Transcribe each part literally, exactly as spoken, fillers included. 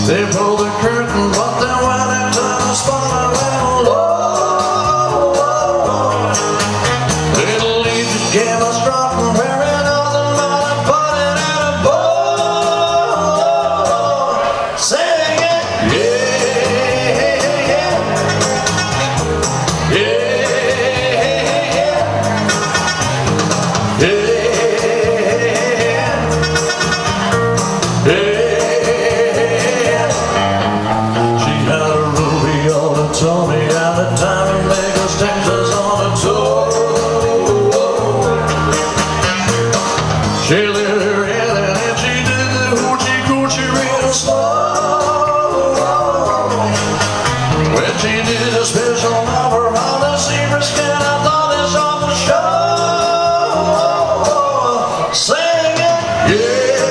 They pulled the curtain, but then when it turned the spotlight went low. Little Egypt gave us drop and wearing all the money, putting in a bowl, singing, yeah, yeah, yeah, yeah. Told me at the time to make us Texas on a tour. She lit her head and she did the hoochie coochie real slow. When she did a special number on the zebra skin, I thought this on the show, singing, yeah,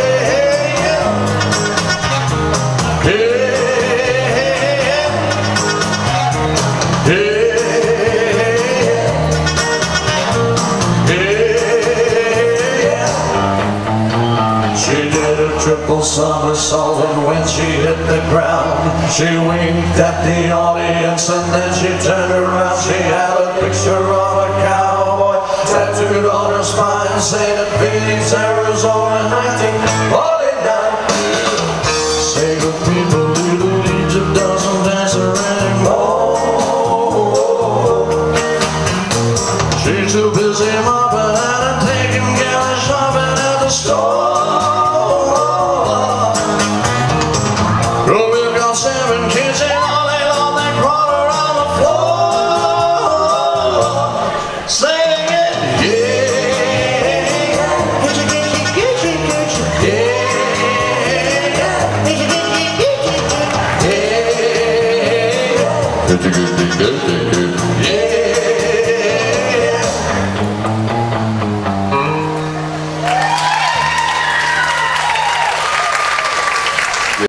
yeah. She did a triple somersault, and when she hit the ground, she winked at the audience, and then she turned around. She had a picture of a cowboy tattooed on her spine, saying it Phoenix, Arizona, nineteen forty-nine. Say the people, little Egypt doesn't dance her anymore. She's too busy mopping and taking care of shopping at the store. Seven kids and all day long they crawl around the floor, singing, yeah, kitchen, kitchen, kitchen, kitchen, yeah, kitchen, kitchen, kitchen, yeah, kitchen, kitchen, kitchen, kitchen.